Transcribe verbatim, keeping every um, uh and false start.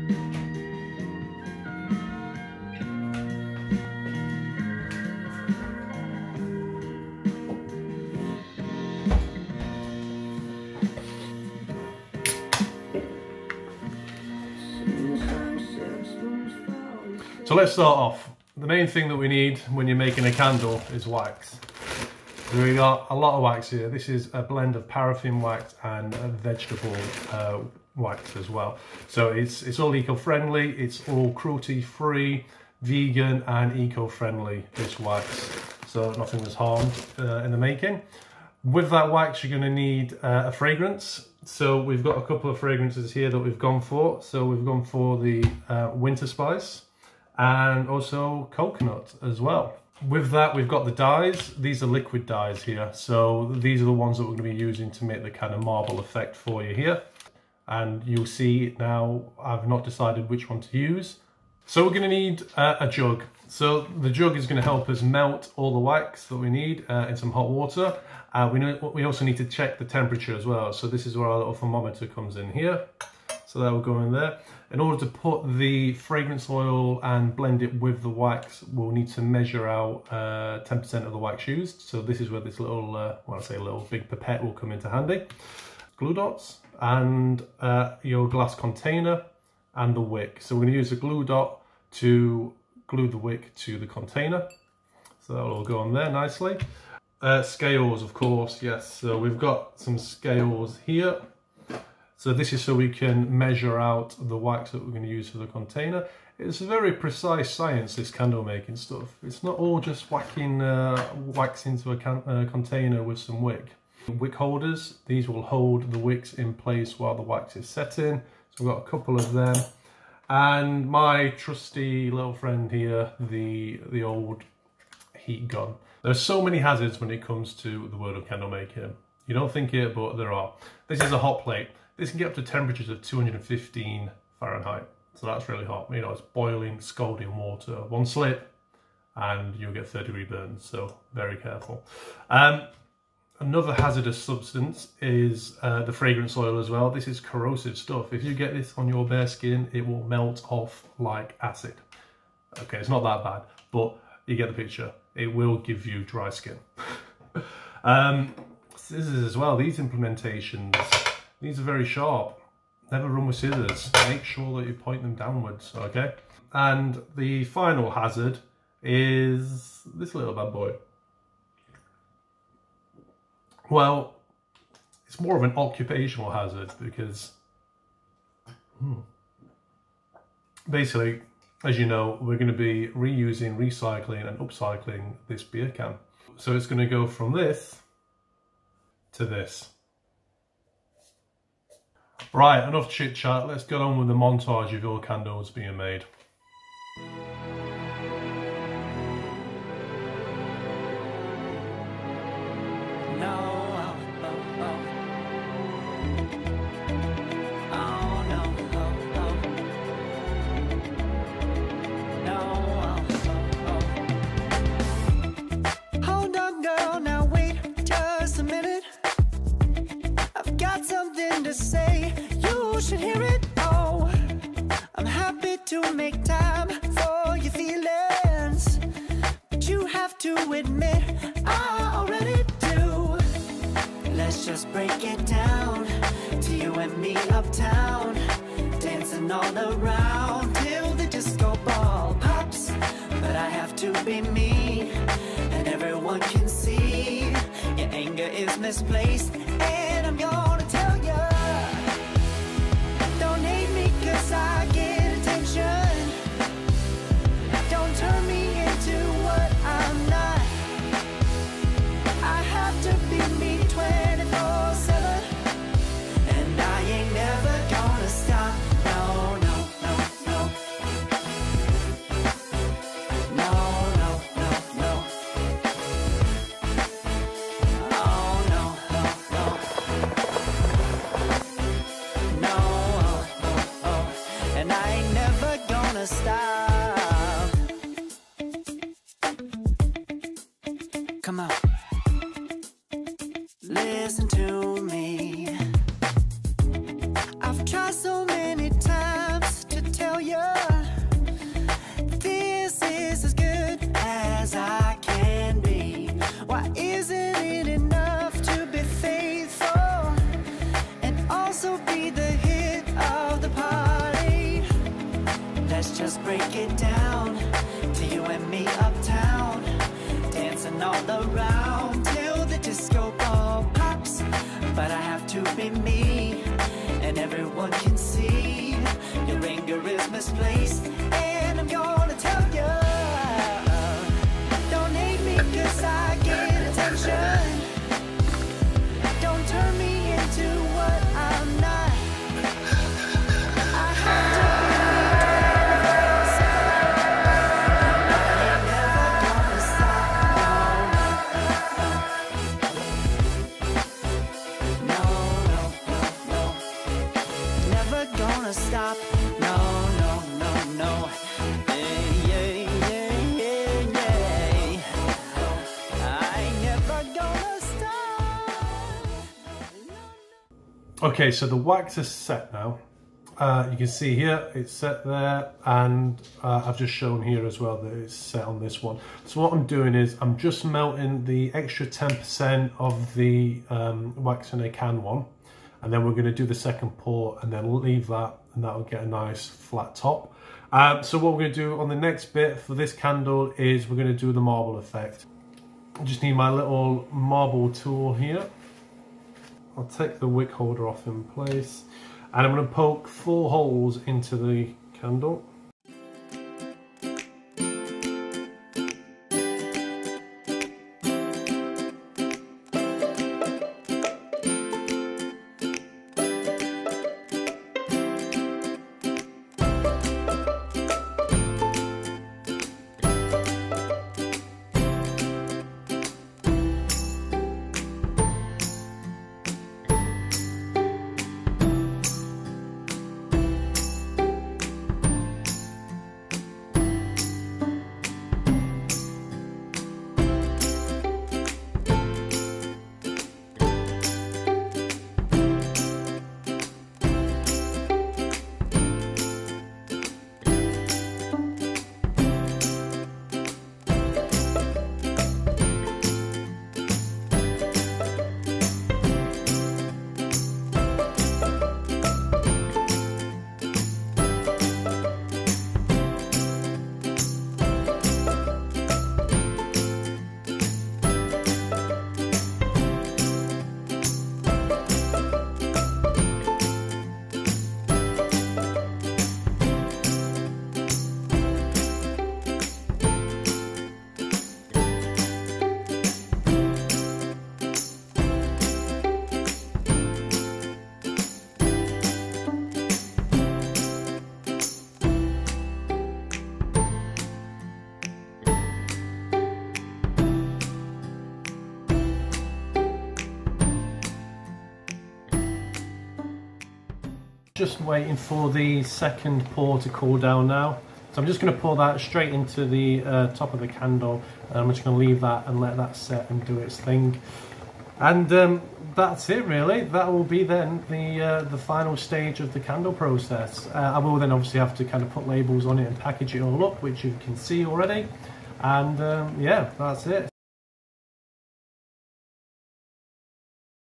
So let's start off. The main thing that we need when you're making a candle is wax. So we got a lot of wax here. This is a blend of paraffin wax and a vegetable uh, wax as well. So it's it's all eco-friendly, it's all cruelty-free, vegan and eco-friendly, this wax. So nothing was harmed uh, in the making. With that wax, you're going to need uh, a fragrance. So we've got a couple of fragrances here that we've gone for. So we've gone for the uh, winter spice and also coconut as well. With that, we've got the dyes. These are liquid dyes here. So these are the ones that we're going to be using to make the kind of marble effect for you here. And you'll see now, I've not decided which one to use. So we're going to need uh, a jug. So the jug is going to help us melt all the wax that we need uh, in some hot water. Uh, we, know, we also need to check the temperature as well. So this is where our little thermometer comes in here. So that will go in there. In order to put the fragrance oil and blend it with the wax, we'll need to measure out ten percent uh, of the wax used. So this is where this little, uh, well I say a little big pipette will come into handy. Glue dots and uh, your glass container and the wick. So we're going to use a glue dot to glue the wick to the container. So that will all go on there nicely. Uh, scales, of course, yes. So we've got some scales here. So this is so we can measure out the wax that we're going to use for the container. It's a very precise science, this candle making stuff. It's not all just whacking uh, wax into a can uh, container with some wick. Wick holders, these will hold the wicks in place while the wax is setting. So we've got a couple of them. And my trusty little friend here, the, the old heat gun. There's so many hazards when it comes to the world of candle making. You don't think it, but there are. This is a hot plate. This can get up to temperatures of two hundred fifteen Fahrenheit. So that's really hot. You know, it's boiling, scalding water. One slip and you'll get third degree burns. So very careful. Um, another hazardous substance is uh, the fragrance oil as well. This is corrosive stuff. If you get this on your bare skin, it will melt off like acid. Okay, it's not that bad, but you get the picture. It will give you dry skin. um, scissors as well. These implementations, these are very sharp. Never run with scissors. Make sure that you point them downwards, okay? And the final hazard is this little bad boy. Well, it's more of an occupational hazard because hmm, basically, as you know, we're going to be reusing, recycling and upcycling this beer can. So it's going to go from this to this. Right, enough chit chat, let's get on with the montage of your candles being made. Say you should hear it. Oh, I'm happy to make time for your feelings, but you have to admit I already do. Let's just break it down to you and me uptown, dancing all around till the disco ball pops. But I have to be me, and everyone can see your anger is misplaced, and I'm gonna tell you. I get attention. Don't turn me into what I'm not. I have to be me twenty-four seven, and I ain't never gonna stop. No, no, no, no. No, no, no, no. Oh, no, no, no. No. And I ain't never gonna stop. Come on, listen to me. I've tried so many times to tell just break it down to you and me uptown, dancing all around till the disco ball pops. But I have to be me, and everyone can see your anger is misplaced, and I'm gonna tell you, don't hate me cause I get attention. Don't turn me into what I'm not. I have to stop, no, no, no, no. Hey, yeah, yeah, yeah, yeah. I ain't never gonna stop. Okay, so the wax is set now. Uh, you can see here it's set there, and uh, I've just shown here as well that it's set on this one. So what I'm doing is I'm just melting the extra ten percent of the um, wax in a can one, and then we're going to do the second pour and then leave that, and that will get a nice flat top. Um, so what we're going to do on the next bit for this candle is we're going to do the marble effect. I just need my little marble tool here. I'll take the wick holder off in place, and I'm going to poke four holes into the candle. Just waiting for the second pour to cool down now. So I'm just going to pour that straight into the uh, top of the candle, and I'm just going to leave that and let that set and do its thing. And um, that's it really. That will be then the uh, the final stage of the candle process. Uh, I will then obviously have to kind of put labels on it and package it all up, which you can see already. And um, yeah, that's it.